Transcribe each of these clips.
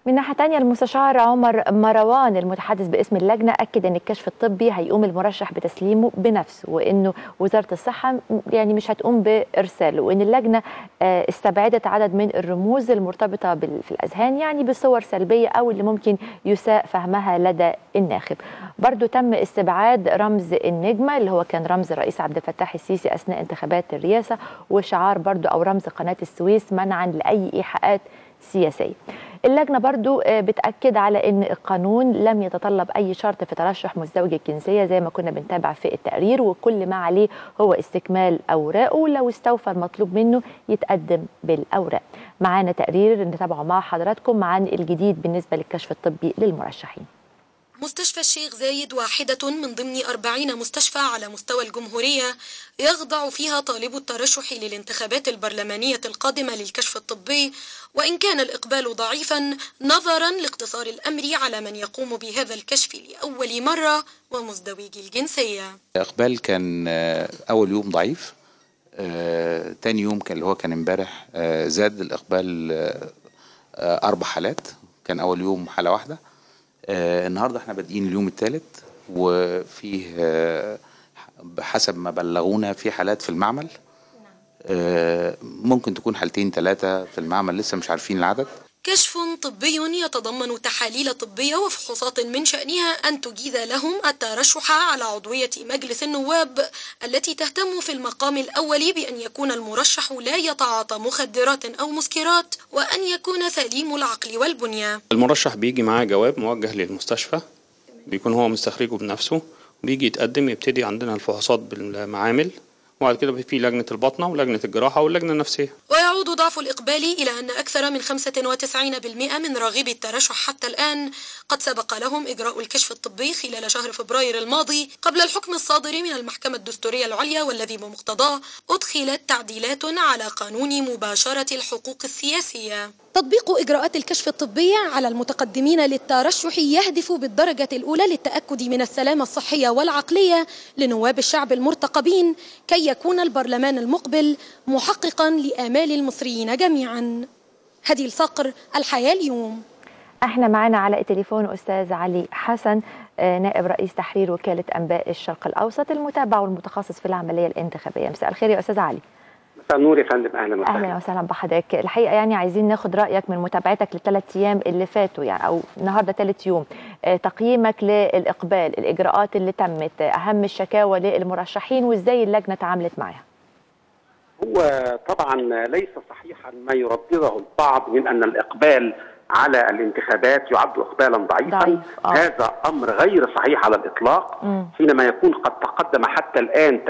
من ناحية تانية المستشار عمر مروان المتحدث باسم اللجنة أكد أن الكشف الطبي هيقوم المرشح بتسليمه بنفسه، وأنه وزارة الصحة يعني مش هتقوم بإرساله، وأن اللجنة استبعدت عدد من الرموز المرتبطة في الأذهان يعني بصور سلبية أو اللي ممكن يساء فهمها لدى الناخب. برضو تم استبعاد رمز النجمة اللي هو كان رمز الرئيس عبد الفتاح السيسي أثناء انتخابات الرئاسة، وشعار برضو أو رمز قناة السويس منعا لأي إيحاءات سياسية. اللجنة برضو بتأكد على أن القانون لم يتطلب أي شرط في ترشح مزدوج الجنسية زي ما كنا بنتابع في التقرير، وكل ما عليه هو استكمال أوراقه، لو استوفى المطلوب منه يتقدم بالأوراق. معانا تقرير نتابعه مع حضراتكم عن الجديد بالنسبة للكشف الطبي للمرشحين. مستشفى الشيخ زايد واحدة من ضمن 40 مستشفى على مستوى الجمهورية يخضع فيها طالب الترشح للانتخابات البرلمانية القادمة للكشف الطبي، وإن كان الإقبال ضعيفا نظرا لاقتصار الأمر على من يقوم بهذا الكشف لأول مرة ومزدوجي الجنسية. الإقبال كان أول يوم ضعيف، تاني يوم كان اللي هو كان امبارح زاد الإقبال 4 حالات، كان أول يوم حالة واحدة. النهارده احنا بادئين اليوم الثالث، وفيه بحسب ما بلغونا في حالات في المعمل، ممكن تكون 2 3 في المعمل، لسه مش عارفين العدد. كشف طبي يتضمن تحاليل طبية وفحوصات من شأنها أن تجيز لهم الترشح على عضوية مجلس النواب التي تهتم في المقام الأول بأن يكون المرشح لا يتعاطى مخدرات أو مسكرات وأن يكون سليم العقل والبنية. المرشح بيجي معاه جواب موجه للمستشفى، بيكون هو مستخرجه بنفسه، بيجي يتقدم، يبتدي عندنا الفحوصات بالمعامل، وبعد كده في لجنة الباطنة ولجنة الجراحة واللجنة النفسية. ويعود ضعف الإقبال إلى أن أكثر من 95% من راغبي الترشح حتى الآن قد سبق لهم إجراء الكشف الطبي خلال شهر فبراير الماضي قبل الحكم الصادر من المحكمة الدستورية العليا، والذي بمقتضاه أدخلت تعديلات على قانون مباشرة الحقوق السياسية. تطبيق إجراءات الكشف الطبي على المتقدمين للترشح يهدف بالدرجة الأولى للتأكد من السلامة الصحية والعقلية لنواب الشعب المرتقبين كي يكون البرلمان المقبل محققا لآمال المصريين جميعا. هدي الصقر، الحياة اليوم. احنا معانا على التليفون أستاذ علي حسن، نائب رئيس تحرير وكالة أنباء الشرق الأوسط المتابع والمتخصص في العملية الانتخابية. مساء الخير يا أستاذ علي. مساء النور يا فندم، اهلا وسهلا. اهلا وسهلا بحضرتك. الحقيقه يعني عايزين ناخد رايك من متابعتك للثلاث ايام اللي فاتوا، يعني او النهارده ثالث يوم، تقييمك للاقبال، الاجراءات اللي تمت، اهم الشكاوى للمرشحين وازاي اللجنه تعاملت معاها. هو طبعا ليس صحيحا ما يردده البعض من ان الاقبال على الانتخابات يعد اقبالا ضعيفا. هذا امر غير صحيح على الاطلاق. حينما يكون قد تقدم حتى الان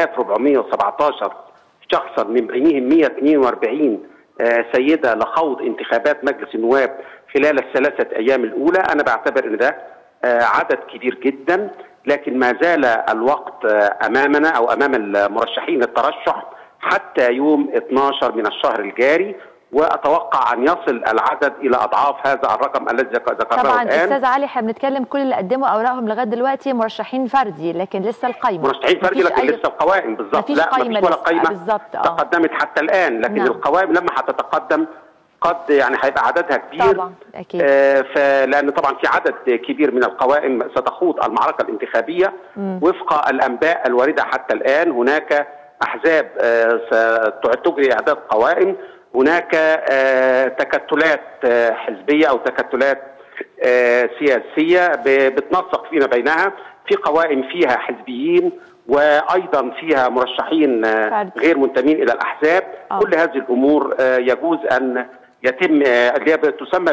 3417 شخصا من بينهم 142 سيدة لخوض انتخابات مجلس النواب خلال ال3 أيام الأولى، أنا بعتبر أن ده عدد كبير جدا، لكن ما زال الوقت أمامنا أو أمام المرشحين الترشح حتى يوم 12 من الشهر الجاري، وأتوقع أن يصل العدد إلى أضعاف هذا الرقم الذي ذكرناه طبعا الآن. أستاذ علي، احنا بنتكلم كل اللي قدموا أوراقهم لغاية دلوقتي مرشحين فردي، لكن لسه القايمة مرشحين فردي، لكن لسه القوائم بالظبط لا مفيش ولا قايمة تقدمت حتى الآن، لكن القوائم لما هتتقدم قد يعني هيبقى عددها كبير طبعا أكيد. لأن طبعا في عدد كبير من القوائم ستخوض المعركة الانتخابية. وفق الأنباء الواردة حتى الآن هناك أحزاب ستجري إعداد قوائم، هناك تكتلات حزبية أو تكتلات سياسية بتنسق فيما بينها، في قوائم فيها حزبيين وأيضا فيها مرشحين غير منتمين إلى الأحزاب. كل هذه الأمور يجوز أن يتم اللي هي تسمى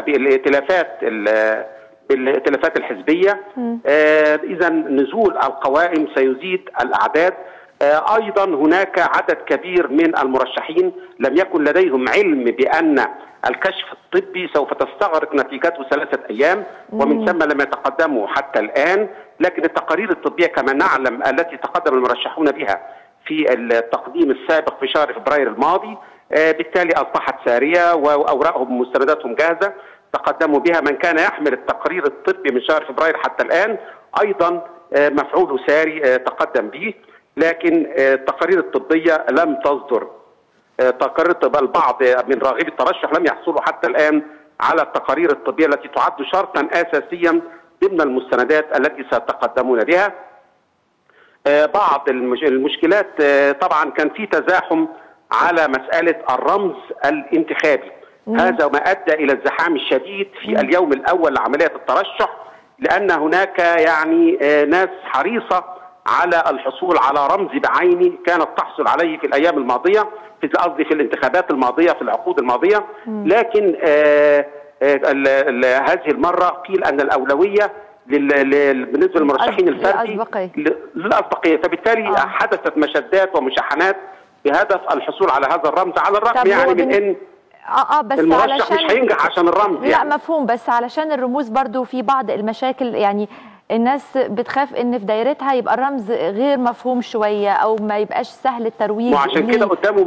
بالائتلافات الحزبية. إذا نزول القوائم سيزيد الأعداد. أيضا هناك عدد كبير من المرشحين لم يكن لديهم علم بأن الكشف الطبي سوف تستغرق نتيجته 3 أيام، ومن ثم لم يتقدموا حتى الآن. لكن التقارير الطبية كما نعلم التي تقدم المرشحون بها في التقديم السابق في شهر فبراير الماضي بالتالي أصبحت سارية، وأوراقهم ومستنداتهم جاهزة تقدموا بها. من كان يحمل التقرير الطبي من شهر فبراير حتى الآن أيضا مفعوله ساري تقدم به، لكن التقارير الطبية لم تصدر. تقارير البعض من راغبي الترشح لم يحصلوا حتى الآن على التقارير الطبيه التي تعد شرطا اساسيا ضمن المستندات التي سيتقدمون بها. بعض المشكلات طبعا كان في تزاحم على مساله الرمز الانتخابي. هذا ما ادى الى الزحام الشديد في اليوم الاول لعمليه الترشح، لان هناك يعني ناس حريصه على الحصول على رمز بعينه كانت تحصل عليه في الايام الماضيه، قصدي في الانتخابات الماضيه في العقود الماضيه، لكن هذه المره قيل ان الاولويه بالنسبه للمرشحين الفردي للاسبقيه، فبالتالي حدثت مشادات ومشاحنات بهدف الحصول على هذا الرمز، على الرغم يعني من ان بس المرشح مش هينجح عشان الرمز لا يعني. مفهوم، بس علشان الرموز برضو في بعض المشاكل، يعني الناس بتخاف ان في دايرتها يبقى الرمز غير مفهوم شويه او ما يبقاش سهل الترويج، وعشان كده قدامه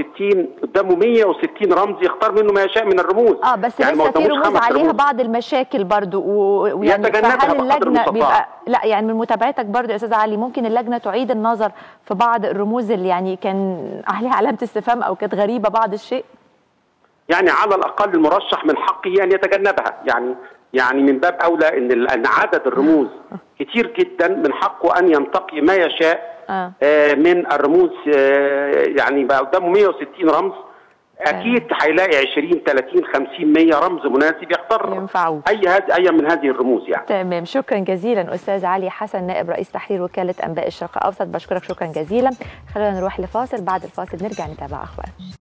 160 رمز يختار منه ما يشاء من الرموز. بس يعني لسه في رموز عليها بعض المشاكل برضو، ويعني فهل اللجنه بيبقى لا يعني من متابعتك برضو يا استاذ علي ممكن اللجنه تعيد النظر في بعض الرموز اللي يعني كان عليها علامه استفهام او كانت غريبه بعض الشيء؟ يعني على الاقل المرشح من حقه ان يتجنبها، يعني من باب اولى ان عدد الرموز كتير جدا، من حقه ان ينتقي ما يشاء من الرموز. يعني بقى قدامه 160 رمز، اكيد هيلاقي 20 30 50 100 رمز مناسب يختار اي من هذه الرموز يعني. تمام، شكرا جزيلا استاذ علي حسن نائب رئيس تحرير وكاله انباء الشرق الاوسط، بشكرك شكرا جزيلا. خلينا نروح لفاصل، بعد الفاصل نرجع نتابع اخبار.